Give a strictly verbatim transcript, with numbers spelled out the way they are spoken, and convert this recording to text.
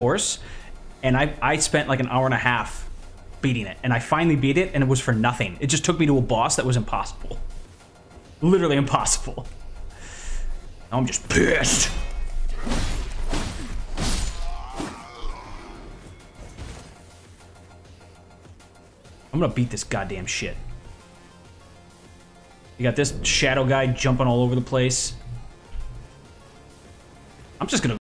horse, and I, I spent like an hour and a half beating it, and I finally beat it, and it was for nothing. It just took me to a boss that was impossible. Literally impossible. Now I'm just pissed. I'm gonna beat this goddamn shit. You got this shadow guy jumping all over the place. I'm just gonna